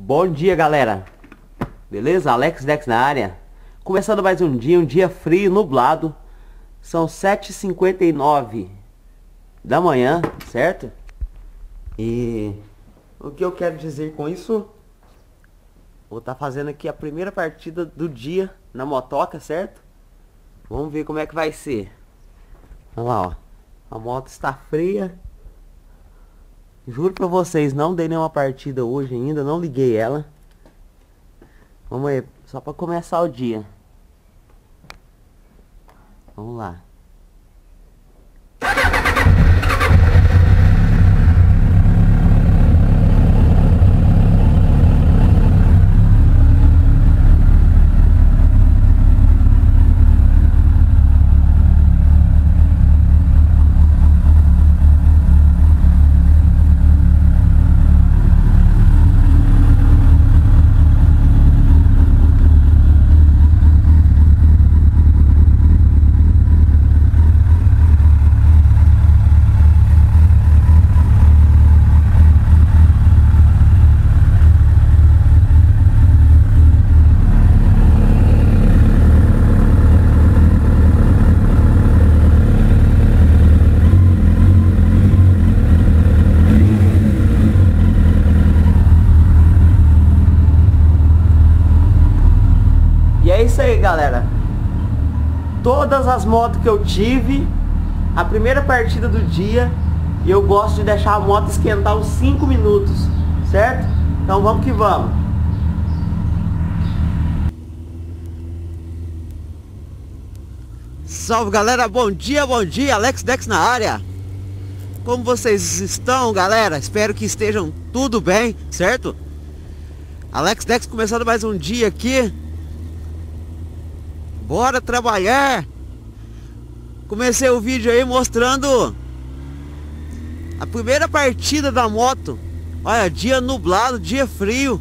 Bom dia, galera. Beleza? Alex Dex na área. Começando mais um dia frio, nublado. São 7h59 da manhã, certo? E o que eu quero dizer com isso? Vou estar fazendo aqui a primeira partida do dia na motoca, certo? Vamos ver como é que vai ser. Olha lá, ó. A moto está fria. Juro pra vocês, não dei nenhuma partida hoje ainda, não liguei ela. Vamos aí, só pra começar o dia. Vamos lá. E é isso aí, galera. Todas as motos que eu tive, a primeira partida do dia, eu gosto de deixar a moto esquentar uns 5 minutos, certo? Então vamos que vamos. Salve, galera, bom dia, Alex Dex na área. Como vocês estão, galera? Espero que estejam tudo bem, certo? Alex Dex começando mais um dia aqui. Bora trabalhar. Comecei o vídeo aí mostrando a primeira partida da moto. Olha, dia nublado, dia frio.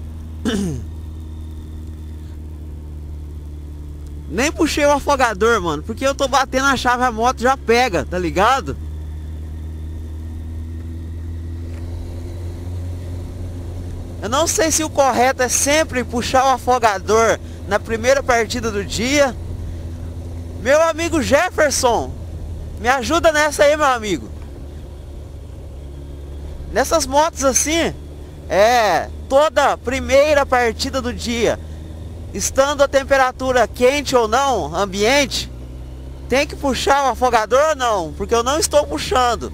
Nem puxei o afogador, mano, porque eu tô batendo a chave, a moto já pega, tá ligado? Eu não sei se o correto é sempre puxar o afogador na primeira partida do dia. Meu amigo Jefferson, me ajuda nessa aí, meu amigo. Nessas motos assim, toda primeira partida do dia, estando a temperatura quente ou não, ambiente, tem que puxar o afogador ou não? Porque eu não estou puxando.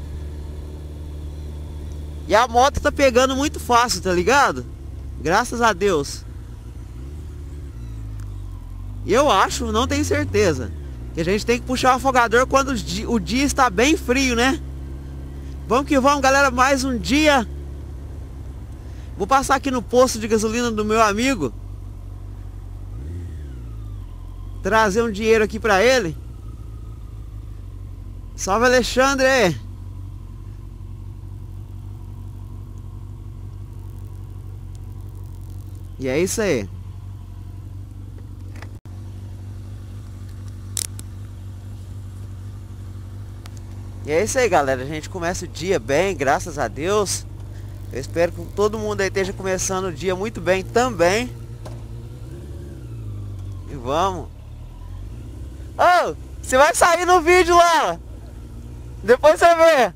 E a moto tá pegando muito fácil, tá ligado? Graças a Deus. Eu acho, não tenho certeza, que a gente tem que puxar o afogador quando o dia está bem frio, né? Vamos que vamos, galera, mais um dia. Vou passar aqui no posto de gasolina do meu amigo, trazer um dinheiro aqui pra ele. Salve, Alexandre. E é isso aí. E é isso aí, galera, a gente começa o dia bem, graças a Deus. Eu espero que todo mundo aí esteja começando o dia muito bem também. E vamos. Ô, você vai sair no vídeo lá. Depois você vê.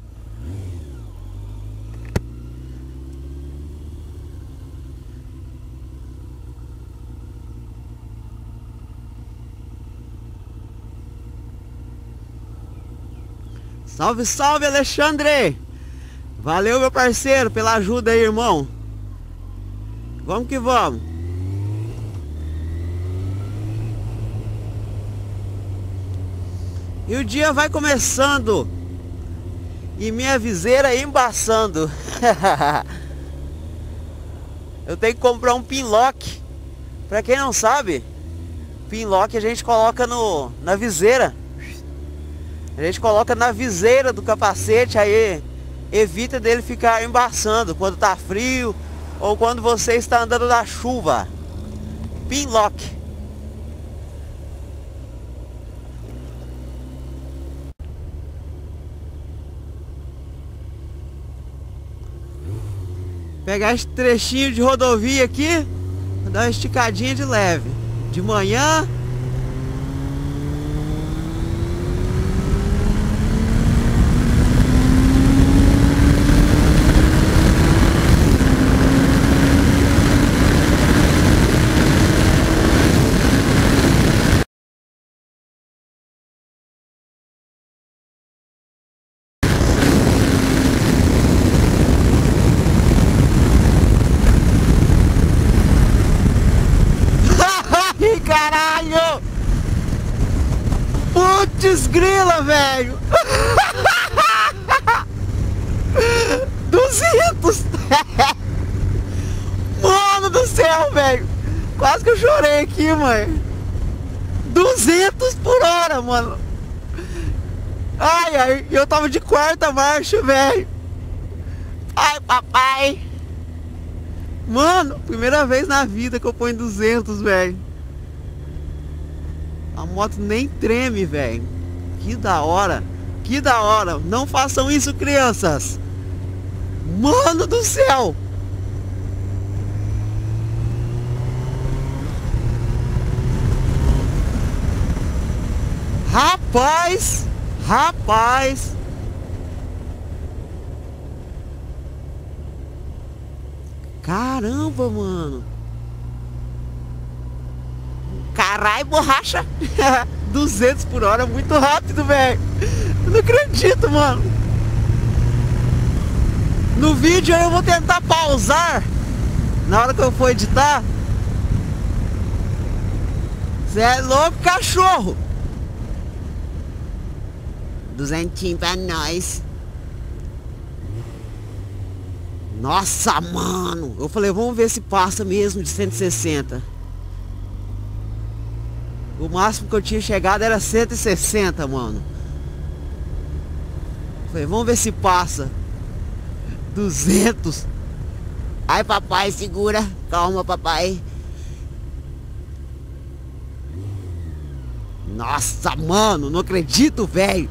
Salve, salve, Alexandre! Valeu, meu parceiro, pela ajuda aí, irmão. Vamos que vamos. E o dia vai começando e minha viseira embaçando. Eu tenho que comprar um pinlock. Pra quem não sabe, pinlock a gente coloca na viseira. A gente coloca na viseira do capacete, aí evita dele ficar embaçando quando tá frio ou quando você está andando na chuva. Pinlock. Pegar esse trechinho de rodovia aqui, dar uma esticadinha de leve. De manhã. Caralho! Putz grila, velho! 200! Mano do céu, velho! Quase que eu chorei aqui, mãe! 200 por hora, mano! Ai, ai, eu tava de quarta marcha, velho! Ai, papai! Mano, primeira vez na vida que eu ponho 200, velho! A moto nem treme, velho. Que da hora. Que da hora. Não façam isso, crianças. Mano do céu. Rapaz. Rapaz. Caramba, mano. Carai, borracha. 200 por hora, muito rápido, velho. Eu não acredito, mano. No vídeo eu vou tentar pausar na hora que eu for editar. Cê é louco, cachorro. 200 pra nós. Nossa, mano. Eu falei, vamos ver se passa mesmo de 160. O máximo que eu tinha chegado era 160, mano. Falei, vamos ver se passa. 200. Ai, papai, segura. Calma, papai. Nossa, mano, não acredito, velho.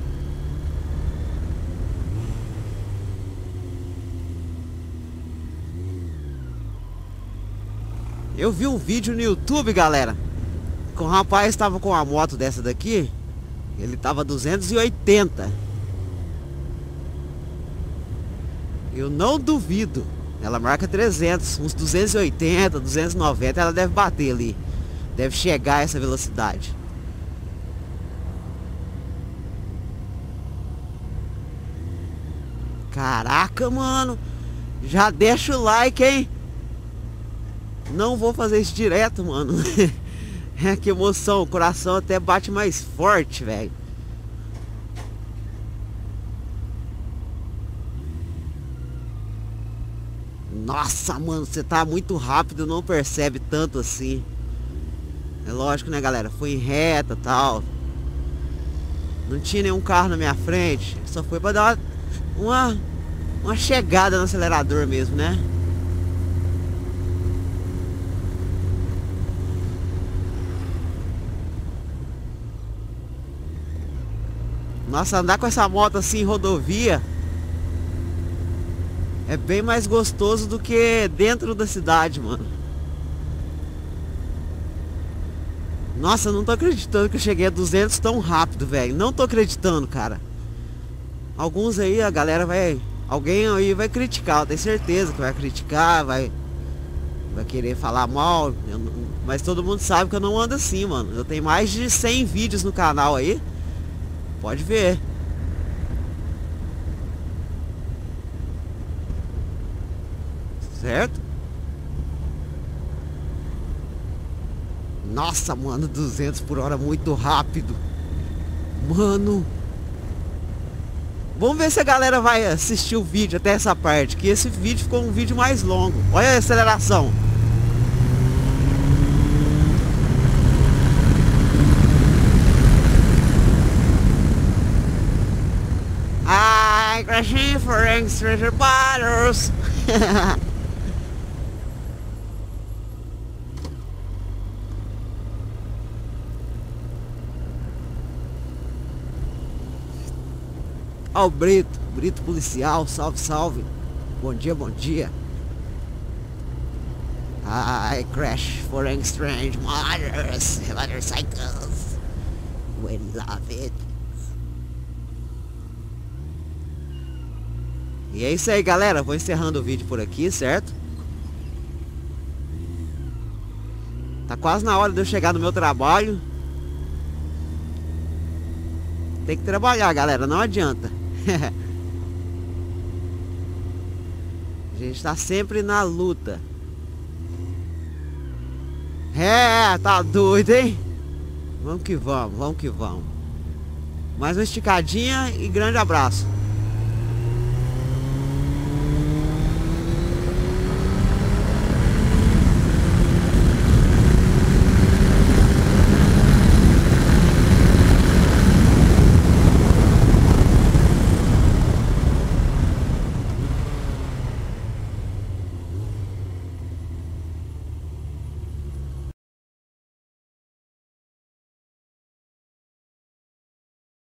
Eu vi um vídeo no YouTube, galera. O rapaz estava com uma moto dessa daqui. Ele tava 280. Eu não duvido. Ela marca 300, uns 280, 290. Ela deve bater ali. Deve chegar a essa velocidade. Caraca, mano. Já deixa o like, hein? Não vou fazer isso direto, mano. É, que emoção, o coração até bate mais forte, velho. Nossa, mano, você tá muito rápido, não percebe tanto assim. É lógico, né, galera? Foi em reta e tal. Não tinha nenhum carro na minha frente. Só foi pra dar uma chegada no acelerador mesmo, né? Nossa, andar com essa moto assim em rodovia é bem mais gostoso do que dentro da cidade, mano. Nossa, eu não tô acreditando que eu cheguei a 200 tão rápido, velho. Não tô acreditando, cara. Alguns aí, a galera vai... Alguém aí vai criticar, eu tenho certeza que vai criticar, vai querer falar mal. Mas todo mundo sabe que eu não ando assim, mano. Eu tenho mais de 100 vídeos no canal aí. Pode ver. Certo? Nossa, mano, 200 por hora muito rápido. Mano. Vamos ver se a galera vai assistir o vídeo até essa parte, que esse vídeo ficou um vídeo mais longo. Olha a aceleração. I crashing for treasure bottles. Ó o Brito policial, salve, salve. Bom dia, bom dia. I crash for strange motorcycles. We love it. E é isso aí, galera. Vou encerrando o vídeo por aqui, certo? Tá quase na hora de eu chegar no meu trabalho. Tem que trabalhar, galera. Não adianta. A gente tá sempre na luta. Tá doido, hein? Vamos que vamos, vamos que vamos. Mais uma esticadinha e grande abraço.